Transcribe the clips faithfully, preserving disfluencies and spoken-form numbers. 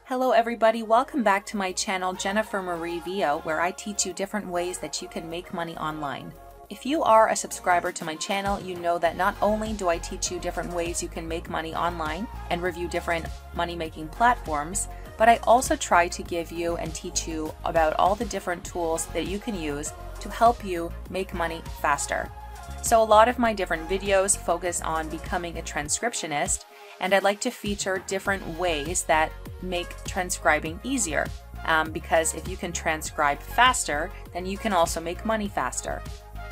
Hello everybody, welcome back to my channel jennifermarievo, where I teach you different ways that you can make money online. If you are a subscriber to my channel, you know that not only do I teach you different ways you can make money online and review different money-making platforms, but I also try to give you and teach you about all the different tools that you can use to help you make money faster. So a lot of my different videos focus on becoming a transcriptionist, and I'd like to feature different ways that make transcribing easier. Um, because if you can transcribe faster, then you can also make money faster.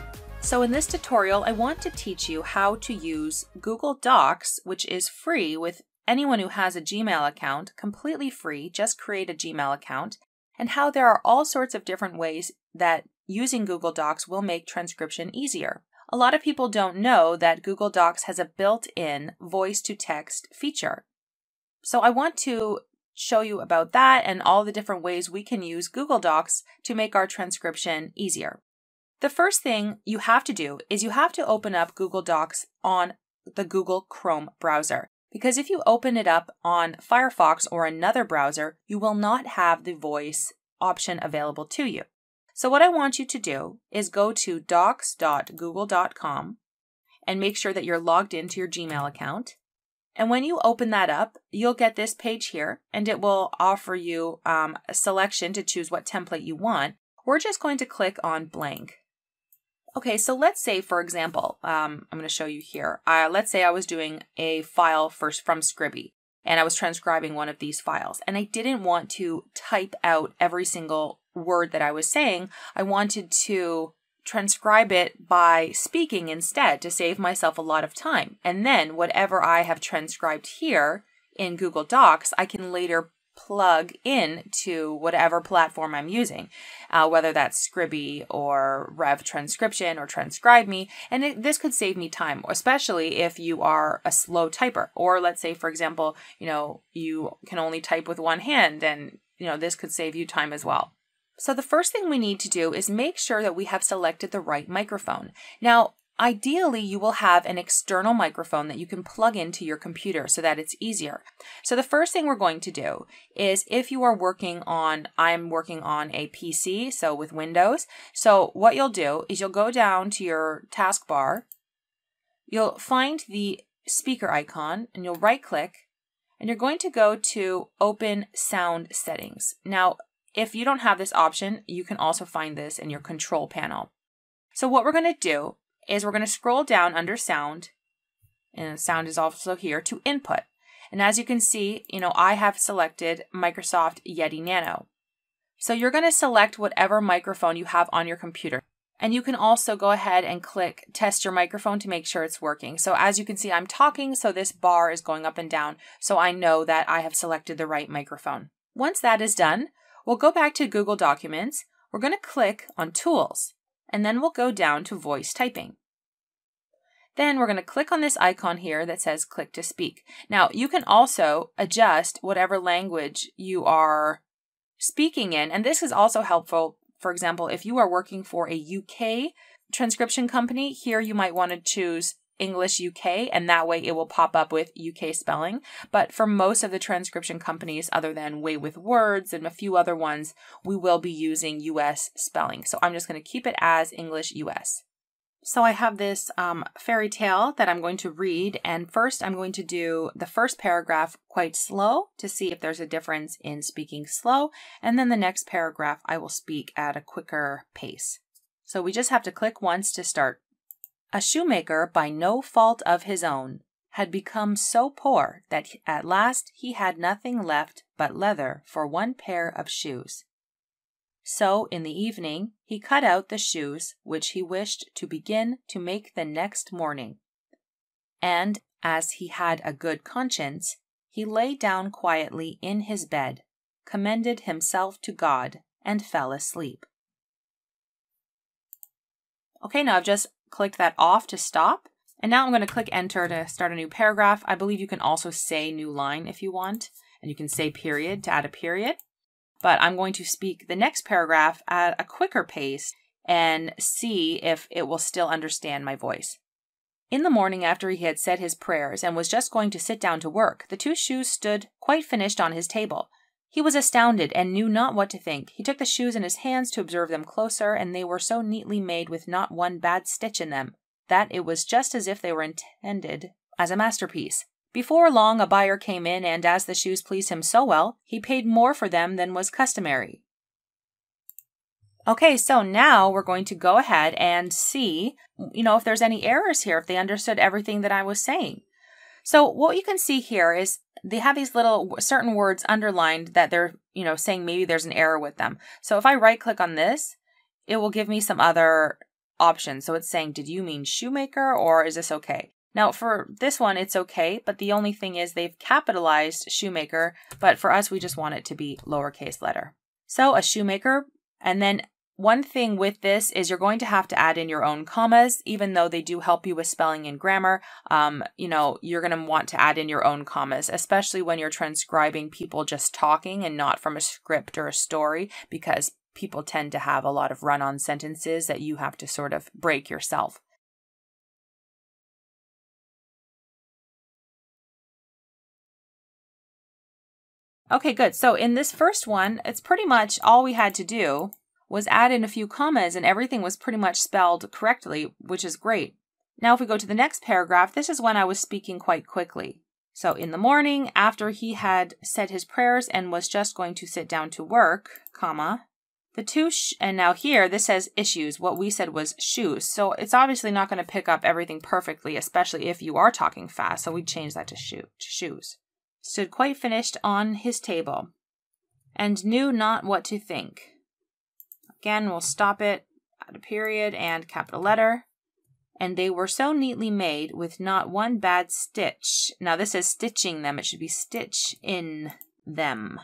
So in this tutorial, I want to teach you how to use Google Docs, which is free with anyone who has a Gmail account, completely free, just create a Gmail account, and how there are all sorts of different ways that using Google Docs will make transcription easier. A lot of people don't know that Google Docs has a built-in voice-to-text feature. So I want to show you about that and all the different ways we can use Google Docs to make our transcription easier. The first thing you have to do is you have to open up Google Docs on the Google Chrome browser. Because if you open it up on Firefox or another browser, you will not have the voice option available to you. So what I want you to do is go to docs dot google dot com and make sure that you're logged into your Gmail account. And when you open that up, you'll get this page here, and it will offer you um, a selection to choose what template you want. We're just going to click on blank. Okay, so let's say, for example, um, I'm going to show you here. Uh, let's say I was doing a file first from Scribby, and I was transcribing one of these files, and I didn't want to type out every single word that I was saying. I wanted to transcribe it by speaking instead to save myself a lot of time. And then whatever I have transcribed here in Google Docs, I can later plug in to whatever platform I'm using, uh, whether that's Scribby or Rev Transcription or Transcribe Me. And it, this could save me time, especially if you are a slow typer. Or let's say, for example, you know, you can only type with one hand, and you know, this could save you time as well. So the first thing we need to do is make sure that we have selected the right microphone. Now, ideally, you will have an external microphone that you can plug into your computer so that it's easier. So the first thing we're going to do is, if you are working on, I'm working on a P C, so with Windows. So what you'll do is you'll go down to your taskbar, you'll find the speaker icon, and you'll right click, and you're going to go to Open Sound Settings. Now, if you don't have this option, you can also find this in your control panel. So what we're going to do is we're going to scroll down under sound, and sound is also here, to input. And as you can see, you know, I have selected Microsoft Yeti Nano. So you're going to select whatever microphone you have on your computer. And you can also go ahead and click test your microphone to make sure it's working. So as you can see, I'm talking, so this bar is going up and down, so I know that I have selected the right microphone. Once that is done, we'll go back to Google Documents. We're going to click on Tools, and then we'll go down to Voice Typing. Then we're going to click on this icon here that says Click to Speak. Now, you can also adjust whatever language you are speaking in, and this is also helpful. For example, if you are working for a U K transcription company, here you might want to choose English U K, and that way it will pop up with U K spelling. But for most of the transcription companies, other than Way with Words and a few other ones, we will be using U S spelling. So I'm just going to keep it as English U S. So I have this um, fairy tale that I'm going to read, and first I'm going to do the first paragraph quite slow to see if there's a difference in speaking slow, and then the next paragraph I will speak at a quicker pace. So we just have to click once to start. A shoemaker, by no fault of his own, had become so poor that at last he had nothing left but leather for one pair of shoes. So in the evening he cut out the shoes which he wished to begin to make the next morning. And as he had a good conscience, he lay down quietly in his bed, commended himself to God, and fell asleep. Okay, now I've just clicked that off to stop. And now I'm going to click enter to start a new paragraph. I believe you can also say new line if you want, and you can say period to add a period. But I'm going to speak the next paragraph at a quicker pace and see if it will still understand my voice. In the morning, after he had said his prayers and was just going to sit down to work, the two shoes stood quite finished on his table. He was astounded and knew not what to think. He took the shoes in his hands to observe them closer, and they were so neatly made with not one bad stitch in them, that it was just as if they were intended as a masterpiece. Before long, a buyer came in, and as the shoes pleased him so well, he paid more for them than was customary. Okay, so now we're going to go ahead and see, you know, if there's any errors here, if they understood everything that I was saying. So what you can see here is they have these little certain words underlined that they're, you know, saying maybe there's an error with them. So if I right click on this, it will give me some other options. So it's saying, did you mean shoemaker, or is this okay? Now for this one, it's okay, but the only thing is they've capitalized shoemaker, but for us, we just want it to be lowercase letter. So a shoemaker, and then one thing with this is you're going to have to add in your own commas, even though they do help you with spelling and grammar. Um, you know, you're going to want to add in your own commas, especially when you're transcribing people just talking and not from a script or a story, because people tend to have a lot of run-on sentences that you have to sort of break yourself. Okay, good. So in this first one, it's pretty much all we had to do was add in a few commas and everything was pretty much spelled correctly, which is great. Now if we go to the next paragraph, this is when I was speaking quite quickly. So in the morning, after he had said his prayers and was just going to sit down to work, comma, the two, sh and now here this says issues. What we said was shoes. So it's obviously not going to pick up everything perfectly, especially if you are talking fast. So we changed that to shoe, to shoes. Stood quite finished on his table and knew not what to think. Again, we'll stop it at a period and capital letter. And they were so neatly made with not one bad stitch. Now this is stitching them. It should be stitch in them.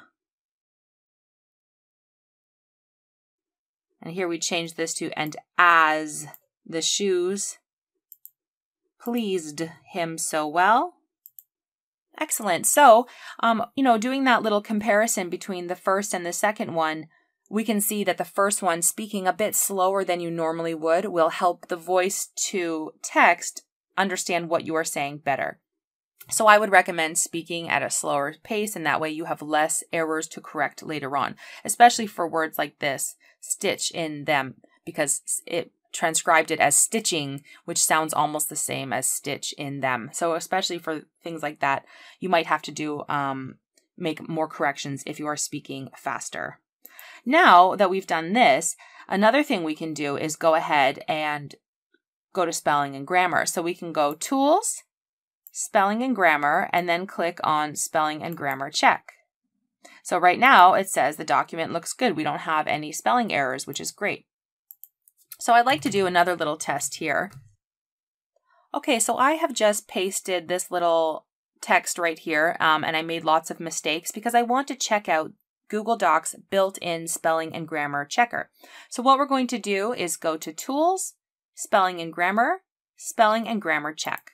And here we change this to, and as the shoes pleased him so well. Excellent. So, um, you know, doing that little comparison between the first and the second one, we can see that the first one, speaking a bit slower than you normally would, will help the voice to text understand what you are saying better. So I would recommend speaking at a slower pace, and that way you have less errors to correct later on, especially for words like this, stitch in them, because it transcribed it as stitching, which sounds almost the same as stitch in them. So especially for things like that, you might have to do um, make more corrections if you are speaking faster. Now that we've done this, another thing we can do is go ahead and go to spelling and grammar. So we can go Tools, Spelling and Grammar, and then click on Spelling and Grammar Check. So right now it says the document looks good. We don't have any spelling errors, which is great. So I'd like to do another little test here. Okay, so I have just pasted this little text right here, um, and I made lots of mistakes because I want to check out Google Docs built-in spelling and grammar checker. So what we're going to do is go to Tools, Spelling and Grammar, Spelling and Grammar Check.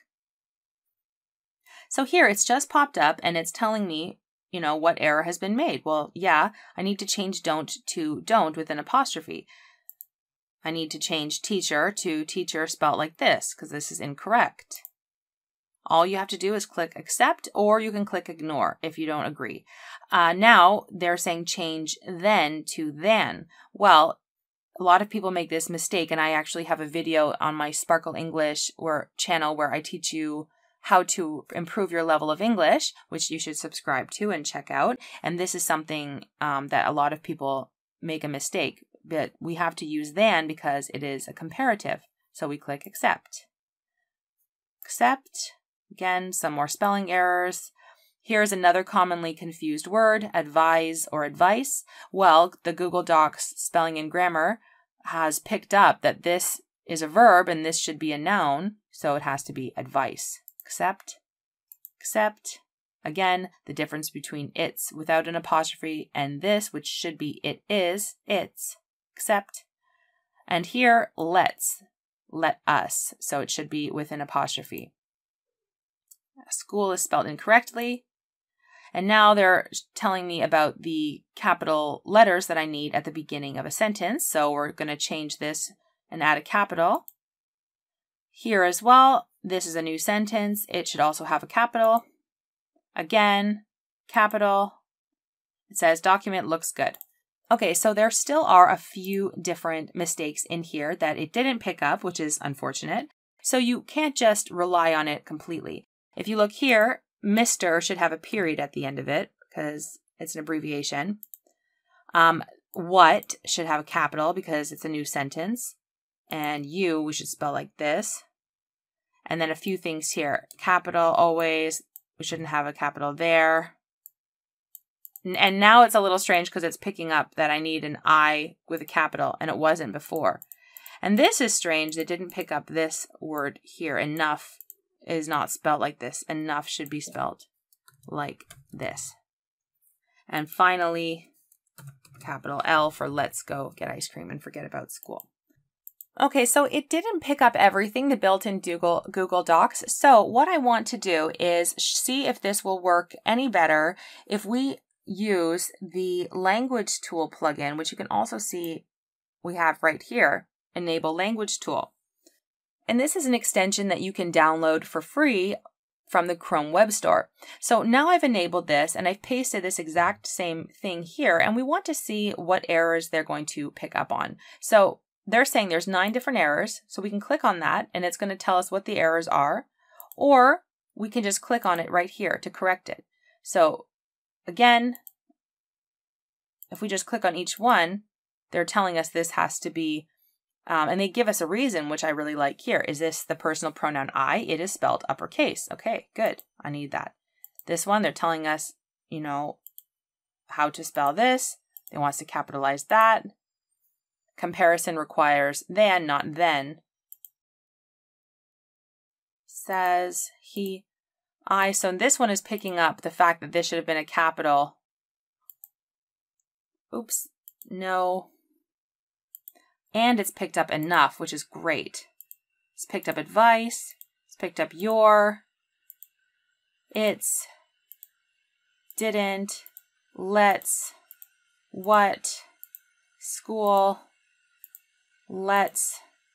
So here it's just popped up and it's telling me, you know, what error has been made. Well, yeah, I need to change don't to don't with an apostrophe. I need to change teacher to teacher spelled like this because this is incorrect. All you have to do is click accept, or you can click ignore if you don't agree. Uh, now they're saying change then to than. Well, a lot of people make this mistake, and I actually have a video on my Sparkle English or channel where I teach you how to improve your level of English, which you should subscribe to and check out. And this is something um, that a lot of people make a mistake, but we have to use than because it is a comparative. So we click accept. Accept. Again, some more spelling errors. Here's another commonly confused word, advise or advice. Well, the Google Docs Spelling and Grammar has picked up that this is a verb and this should be a noun, so it has to be advice. Accept, accept. Again, the difference between it's without an apostrophe and this, which should be it is, it's, accept. And here, let's, let us, so it should be with an apostrophe. School is spelled incorrectly. And now they're telling me about the capital letters that I need at the beginning of a sentence. So we're going to change this and add a capital. Here as well, this is a new sentence. It should also have a capital. Again, capital. It says document looks good. Okay, so there still are a few different mistakes in here that it didn't pick up, which is unfortunate. So you can't just rely on it completely. If you look here, Mister should have a period at the end of it because it's an abbreviation. Um, what should have a capital because it's a new sentence. And you, we should spell like this. And then a few things here. Capital always, we shouldn't have a capital there. And now it's a little strange because it's picking up that I need an I with a capital and it wasn't before. And this is strange. They didn't pick up this word here. Enough is not spelled like this. Enough should be spelled like this. And finally, capital L for let's go get ice cream and forget about school. Okay, so it didn't pick up everything, the built-in Google, Google Docs. So what I want to do is see if this will work any better if we use the language tool plugin, which you can also see we have right here, enable language tool. And this is an extension that you can download for free from the Chrome Web Store. So now I've enabled this and I've pasted this exact same thing here, and we want to see what errors they're going to pick up on. So they're saying there's nine different errors, so we can click on that and it's going to tell us what the errors are, or we can just click on it right here to correct it. So again, if we just click on each one, they're telling us this has to be, um, and they give us a reason, which I really like here. Is this the personal pronoun I? It is spelled uppercase. Okay, good. I need that. This one, they're telling us, you know, how to spell this. They want us to capitalize that. Comparison requires than, not then. Says he, I. So this one is picking up the fact that this should have been a capital. Oops, no. And it's picked up enough, which is great. It's picked up advice. It's picked up your. It's didn't. Let's. What. School. Let's.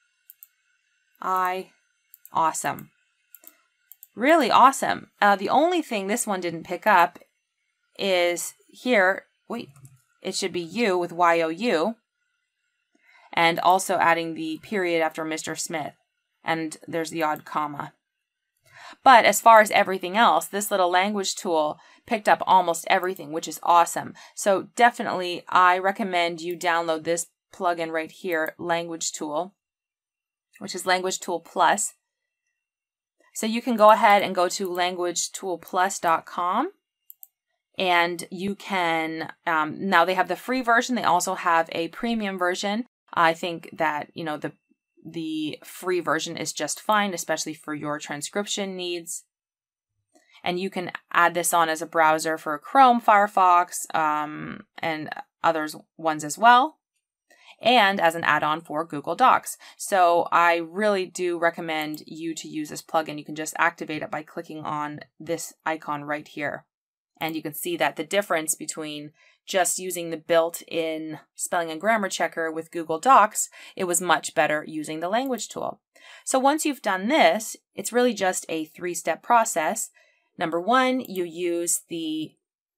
I. Awesome. Really awesome. Uh, the only thing this one didn't pick up is here. Wait. It should be you with Y O U. And also adding the period after Mister Smith. And there's the odd comma. But as far as everything else, this little language tool picked up almost everything, which is awesome. So definitely, I recommend you download this plugin right here, Language Tool, which is Language Tool Plus. So you can go ahead and go to language tool plus dot com. And you can, um, now they have the free version. They also have a premium version. I think that, you know, the the free version is just fine, especially for your transcription needs. And you can add this on as a browser for Chrome, Firefox, um, and others ones as well, and as an add-on for Google Docs. So I really do recommend you to use this plugin. You can just activate it by clicking on this icon right here. And you can see that the difference between just using the built-in spelling and grammar checker with Google Docs, it was much better using the language tool. So once you've done this, it's really just a three-step process. Number one, you use the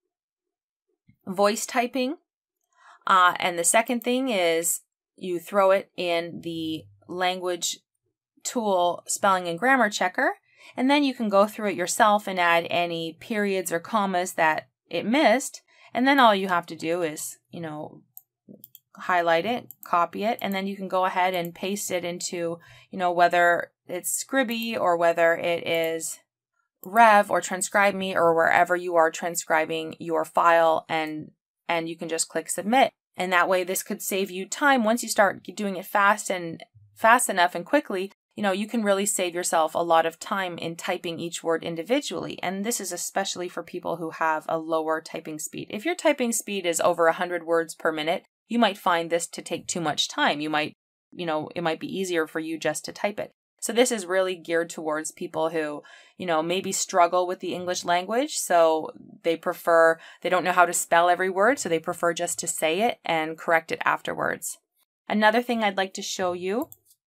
voice typing. Uh, and the second thing is you throw it in the language tool spelling and grammar checker. And then you can go through it yourself and add any periods or commas that it missed. And then all you have to do is, you know, highlight it, copy it, and then you can go ahead and paste it into, you know, whether it's Scribby or whether it is Rev or Transcribe Me or wherever you are transcribing your file, and and you can just click submit. And that way this could save you time. Once you start doing it fast and fast enough and quickly, you know, you can really save yourself a lot of time in typing each word individually. And this is especially for people who have a lower typing speed. If your typing speed is over one hundred words per minute, you might find this to take too much time. You might, you know, it might be easier for you just to type it. So this is really geared towards people who, you know, maybe struggle with the English language. So they prefer, they don't know how to spell every word, so they prefer just to say it and correct it afterwards. Another thing I'd like to show you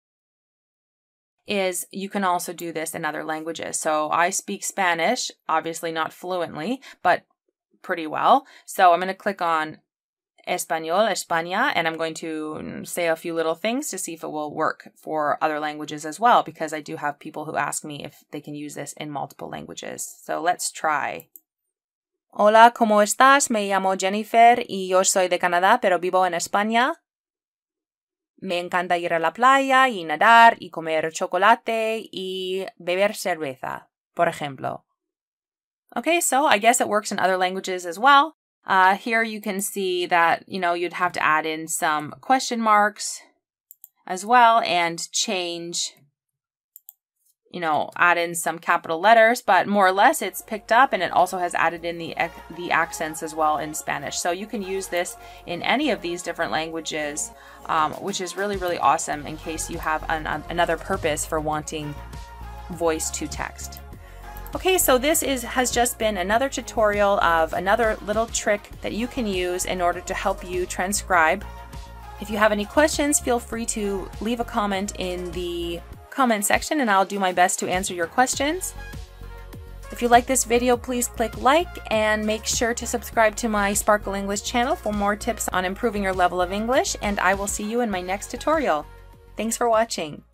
is you can also do this in other languages. So I speak Spanish, obviously not fluently, but pretty well. So I'm going to click on Español, España, and I'm going to say a few little things to see if it will work for other languages as well, because I do have people who ask me if they can use this in multiple languages. So let's try. Hola, ¿cómo estás? Me llamo Jennifer y yo soy de Canadá, pero vivo en España. Me encanta ir a la playa y nadar y comer chocolate y beber cerveza, por ejemplo. Okay, so I guess it works in other languages as well. Uh, here you can see that, you know, you'd have to add in some question marks as well and change, you know, add in some capital letters, but more or less it's picked up, and it also has added in the, the accents as well in Spanish. So you can use this in any of these different languages, um, which is really, really awesome in case you have an, an, another purpose for wanting voice to text. Okay, so this is has just been another tutorial of another little trick that you can use in order to help you transcribe. If you have any questions, feel free to leave a comment in the comment section and I'll do my best to answer your questions. If you like this video, please click like and make sure to subscribe to my Sparkle English channel for more tips on improving your level of English, and I will see you in my next tutorial. Thanks for watching.